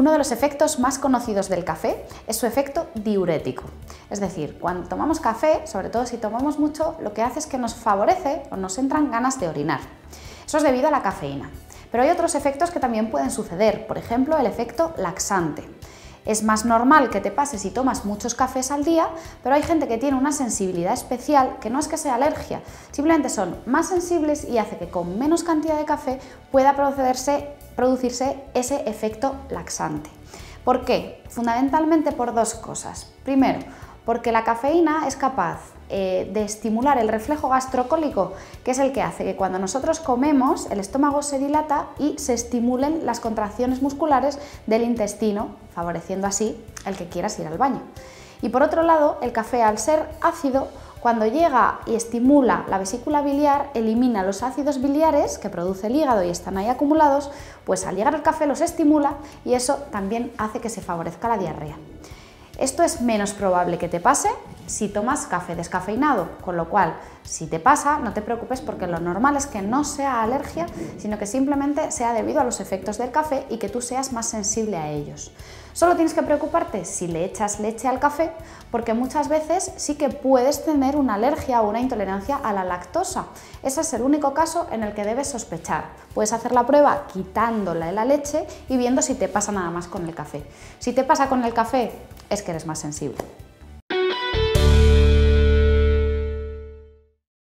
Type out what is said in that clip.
Uno de los efectos más conocidos del café es su efecto diurético. Es decir, cuando tomamos café, sobre todo si tomamos mucho, lo que hace es que nos favorece o nos entran ganas de orinar. Eso es debido a la cafeína. Pero hay otros efectos que también pueden suceder, por ejemplo, el efecto laxante. Es más normal que te pase si tomas muchos cafés al día, pero hay gente que tiene una sensibilidad especial que no es que sea alergia, simplemente son más sensibles y hace que con menos cantidad de café pueda producirse ese efecto laxante. ¿Por qué? Fundamentalmente por dos cosas. Primero, porque la cafeína es capaz de estimular el reflejo gastrocólico, que es el que hace que cuando nosotros comemos el estómago se dilata y se estimulen las contracciones musculares del intestino, favoreciendo así el que quieras ir al baño. Y por otro lado, el café, al ser ácido, cuando llega y estimula la vesícula biliar, elimina los ácidos biliares que produce el hígado y están ahí acumulados, pues al llegar el café los estimula y eso también hace que se favorezca la diarrea. Esto es menos probable que te pase si tomas café descafeinado, con lo cual, si te pasa, no te preocupes porque lo normal es que no sea alergia, sino que simplemente sea debido a los efectos del café y que tú seas más sensible a ellos. Solo tienes que preocuparte si le echas leche al café, porque muchas veces sí que puedes tener una alergia o una intolerancia a la lactosa. Ese es el único caso en el que debes sospechar. Puedes hacer la prueba quitándole la leche y viendo si te pasa nada más con el café. Si te pasa con el café, es que eres más sensible.